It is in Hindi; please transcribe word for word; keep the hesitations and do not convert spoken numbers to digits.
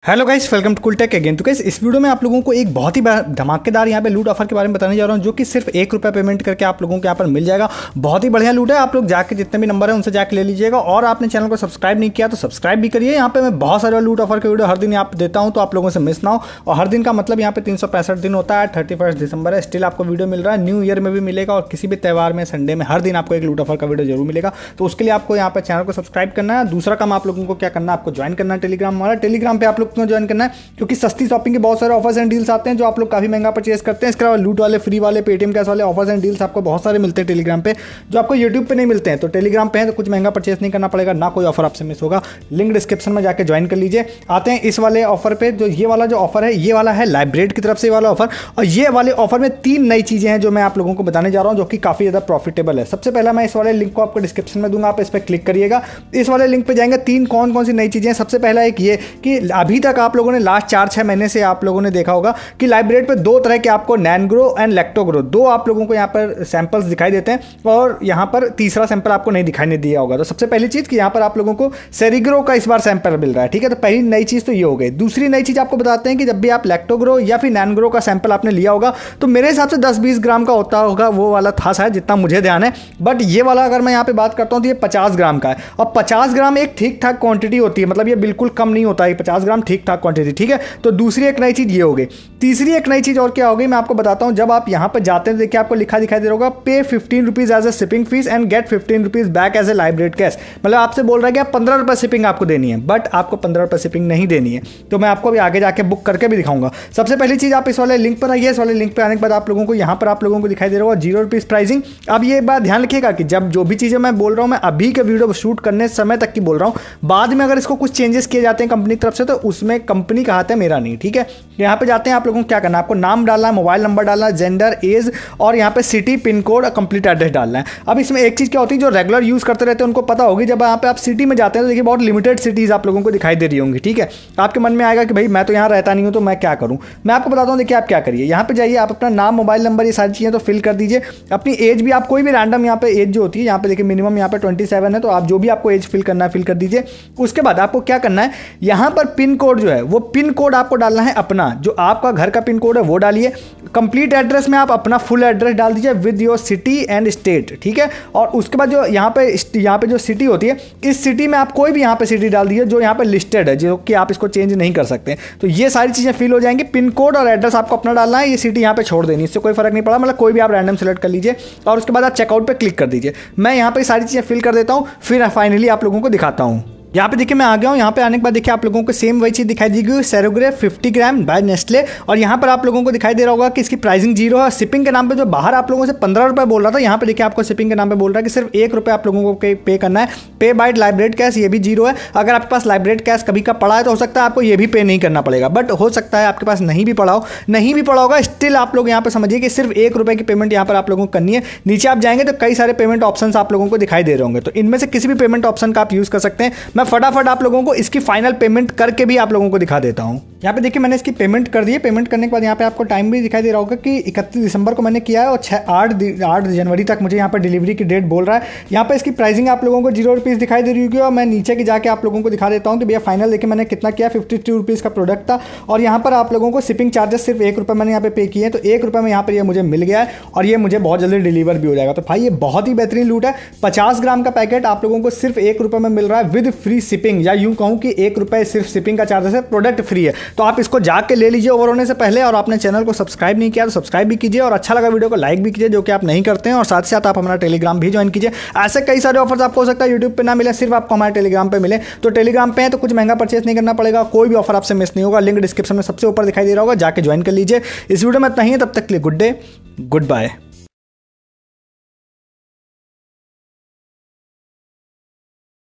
Hello guys, welcome to Cooltech again. तो गाइस इस वीडियो में आप लोगों को एक बहुत ही धमाकेदार यहाँ पे लूट ऑफर के बारे में बताने जा रहा हूँ, जो कि सिर्फ एक रुपये पेमेंट करके आप लोगों को यहाँ पर मिल जाएगा। बहुत ही बढ़िया लूट है। आप लोग जाके जितने भी नंबर है उनसे जाके ले लीजिएगा, और आपने चैनल को सब्सक्राइब नहीं किया तो सब्सक्राइब भी करिए। यहाँ पे मैं बहुत सारे लूट ऑफर के वीडियो हर दिन यहाँ पे देता हूँ, तो आप लोगों से मिस ना हो। और हर दिन का मतलब यहाँ पे तीन सौ पैंसठ दिन होता है। थर्टी फर्स्ट दिसंबर है, स्टिल आपको वीडियो मिल रहा है। न्यू ईयर में भी मिलेगा, और किसी भी त्यौहार में संडे में हर दिन आपको एक लूट ऑफर का वीडियो जरूर मिलेगा। तो उसके लिए आपको यहाँ पे चैनल को सब्सक्राइब करना है। दूसरा काम आप लोगों को क्या करना है, आपको ज्वाइन करना है टेलीग्राम हमारा। टेलीग्राम पे आप लोग को ज्वाइन करना है, क्योंकि सस्ती शॉपिंग के बहुत सारे ऑफर्स एंड डील्स आते हैं जो आप लोग काफी महंगा परचेस करते हैं। इसके अलावा लूट वाले, फ्री वाले, पेटीएम कैश वाले ऑफर्स एंड डील्स आपको बहुत सारे मिलते हैं टेलीग्राम पे, जो आपको यूट्यूब पे नहीं मिलते हैं। तो टेलीग्राम पे है तो कुछ महंगा परचेस नहीं करना पड़ेगा, ना कोई ऑफर आपसे मिस होगा। लिंक डिस्क्रिप्शन में जाकर ज्वाइन कर लीजिए। आते हैं इस वाले ऑफर पे। जो ये वाला जो ऑफर है, ये वाला है लाइब्रेट की तरफ से वाला ऑफर। और ये वाले ऑफर में तीन नई चीजें हैं जो मैं आप लोगों को बताने जा रहा हूं, जो कि काफी ज्यादा प्रॉफिटेबल है। सबसे पहला मैं इस वाले लिंक को आपको डिस्क्रिप्शन में दूंगा, आप इस पर क्लिक करिएगा। इस वाले लिंक पे जाएंगे, तीन कौन कौन सी नई चीजें हैं। सबसे पहला एक ये कि अभी तक आप लोगों ने लास्ट चार छह महीने से आप लोगों ने देखा होगा कि लाइब्रेट पे दो तरह के आपको नैनग्रो एंड लैक्टोग्रो दो आप लोगों को यहाँ पर सैंपल्स दिखाई देते हैं, और यहाँ पर तीसरा सैंपल आपको नहीं दिखाई नहीं दिया होगा। तो सबसे पहली चीज कि यहाँ पर आप लोगों को सेरिग्रो का इस बार सैंपल मिल रहा है, ठीक है। तो पहली नई चीज तो ये हो गई। दूसरी नई चीज आपको बताते हैं कि जब भी आप लैक्टोग्रो या फिर नैनग्रो का सैंपल आपने लिया होगा, तो मेरे हिसाब से दस बीस ग्राम का होता होगा, वो वाला था शायद, जितना मुझे ध्यान है। बट ये वाला अगर मैं यहाँ पे बात करता हूँ तो ये पचास ग्राम का है, और पचास ग्राम एक ठीक ठाक क्वांटिटी होती है, मतलब ये बिल्कुल कम नहीं होता है। पचास ग्राम ठीक ठाक क्वांटिटी, ठीक है। तो दूसरी एक नई चीज ये हो गई। तीसरी एक नई चीज और क्या होगी मैं आपको बताता हूं। जब आप यहां पर जाते हैं, देखिए आपको लिखा दिखाई दे रहा होगा, pay fifteen rupees as a shipping fee and get fifteen rupees back as a Lybrate cash. मतलब आपसे बोल रहा है कि आप पंद्रह रुपए शिपिंग आपको देनी है, बट आपको पंद्रह रुपए शिपिंग नहीं देनी है। तो मैं आपको भी आगे जाके बुक करके भी दिखाऊंगा। सबसे पहली चीज, आप इस वाले लिंक पर आइए। इस वाले लिंक पर आने के बाद आप लोगों को यहाँ पर आप लोगों को दिखाई दे रहा होगा जीरो रुपीज प्राइसिंग। अब ये बात ध्यान रखिएगा कि जब जो भी चीजें मैं बोल रहा हूँ, मैं अभी के वीडियो शूट करने समय तक की बोल रहा हूँ। बाद में अगर इसको कुछ चेंजेस किए जाते हैं कंपनी की तरफ से, तो उसमें कंपनी का हाथ है, मेरा नहीं, ठीक है। यहाँ पे जाते हैं, आप लोगों को क्या करना है, आपको नाम डालना है, मोबाइल नंबर डालना है, जेंडर, एज, और यहाँ पे सिटी, पिन कोड और कंप्लीट एड्रेस डालना है। अब इसमें एक चीज क्या होती है, जो रेगुलर यूज करते रहते हैं उनको पता होगी। जब यहाँ पे आप सिटी में जाते हैं तो देखिए बहुत लिमिटेड सिटीज आप लोगों को दिखाई दे रही होंगी, ठीक है। आपके मन में आएगा कि भाई मैं तो यहाँ रहता नहीं हूँ, तो मैं क्या करूँ। मैं आपको बताता हूँ, देखिए आप क्या करिए। यहाँ पे जाइए, आप अपना नाम, मोबाइल नंबर, ये सारी चीजें तो फिल कर दीजिए। अपनी एज भी आप कोई भी रैंडम यहाँ पे एज जो होती है, यहाँ पे देखिए मिनिमम यहाँ पे ट्वेंटी सेवन है, तो आप जो भी आपको एज फिल करना है फिल कर दीजिए। उसके बाद आपको क्या करना है, यहाँ पर पिन कोड जो है, वो पिन कोड आपको डालना है अपना, जो आपका घर का पिन कोड है वो डालिए। कंप्लीट एड्रेस में आप अपना फुल एड्रेस डाल दीजिए with your city and state, ठीक है। और उसके बाद जो यहाँ पे यहाँ पे जो सिटी होती है, इस सिटी में आप कोई भी यहाँ पे सिटी डाल दीजिए जो यहाँ पे लिस्टेड है, जो कि आप इसको चेंज नहीं कर सकते। तो ये सारी चीज़ें फिल हो जाएंगी। पिन कोड और एड्रेस आपको अपना डालना है, ये सिटी यहाँ पे छोड़ देनी, इससे कोई फर्क नहीं पड़ा। मतलब कोई भी आप रैंडम सेलेक्ट कर लीजिए, और उसके बाद आप चेकआउट पे क्लिक कर दीजिए। मैं यहाँ पे सारी चीज़ें फिल कर देता हूँ, फिर फाइनली आप लोगों को दिखाता हूँ। यहाँ पे देखिए मैं आ गया हूँ। यहाँ पे आने के बाद देखिए आप लोगों को सेम वही चीज़ दिखाई देगी, Ceregrow fifty gram by Nestle. और यहाँ पर आप लोगों को दिखाई दे रहा होगा कि इसकी प्राइसिंग जीरो है। शिपिंग के नाम पे जो बाहर आप लोगों से पंद्रह रुपये बोल रहा था, यहाँ पे देखिए आपको शिपिंग के नाम पे बोल रहा है कि सिर्फ एक रुपये आप लोगों को पे करना है। पे बाय लाइब्रेट कैश, ये भी जीरो है। अगर आपके पास लाइब्रेट कैश कभी का पड़ा है तो हो सकता है आपको ये भी पे नहीं करना पड़ेगा, बट हो सकता है आपके पास नहीं भी पड़ा हो, नहीं भी पड़ा होगा, स्टिल आप लोग यहाँ पे समझिए कि सिर्फ एक रुपये की पेमेंट यहाँ पर आप लोगों को करनी है। नीचे आप जाएंगे तो कई सारे पेमेंट ऑप्शन आप लोगों को दिखाई दे रहे होंगे, तो इनमें से किसी भी पेमेंट ऑप्शन का आप यूज़ कर सकते हैं। मैं फटाफट आप लोगों को इसकी फाइनल पेमेंट करके भी आप लोगों को दिखा देता हूं। यहाँ पे देखिए मैंने इसकी पेमेंट कर दी है। पेमेंट करने के बाद यहाँ पे आपको टाइम भी दिखाई दे रहा होगा कि इकतीस दिसंबर को मैंने किया है, और छः आठ आठ जनवरी तक मुझे यहाँ पर डिलीवरी की डेट बोल रहा है। यहाँ पे इसकी प्राइसिंग आप लोगों को जीरो रुपीज़ दिखाई दे रही होगी, और मैं नीचे की जाके आप लोगों को दिखा देता हूँ कि भैया फाइनल देखिए मैंने कितना किया, फिफ्टी टू रुपीज़ का प्रोडक्ट था। और यहाँ पर आप लोगों को शिपिंग चार्जेस सिर्फ एक रुपये मैंने यहाँ पे पे किए हैं, तो एक रुपये में यहाँ पर ये मुझे मिल गया है, और ये मुझे बहुत जल्दी डिलीवर भी हो जाएगा। तो भाई ये बहुत ही बेहतरीन लूट है। पचास ग्राम का पैकेट आप लोगों को सिर्फ एक रुपये में मिल रहा है विद फ्री शिपिंग, या यूँ कहूँ कि एक रुपये सिर्फ शिपिंग का चार्जेस है, प्रोडक्ट फ्री है। तो आप इसको जाके ले लीजिए ओवर होने से पहले। और आपने चैनल को सब्सक्राइब नहीं किया तो सब्सक्राइब भी कीजिए, और अच्छा लगा वीडियो को लाइक भी कीजिए, जो कि आप नहीं करते हैं। और साथ ही साथ आप हमारा टेलीग्राम भी ज्वाइन कीजिए। ऐसे कई सारे ऑफर्स आपको हो सकता है यूट्यूब पे ना मिले, सिर्फ आपको हमारे टेलीग्राम पे मिले। तो टेलीग्राम पे है तो कुछ महंगा परचेस नहीं करना पड़ेगा, कोई भी ऑफर आपसे मिस नहीं होगा। लिंक डिस्क्रिप्शन में सबसे ऊपर दिखाई दे रहा होगा, जाके ज्वाइन कर लीजिए। इस वीडियो में इतना ही है, तब तक के लिए गुड डे, गुड बाय।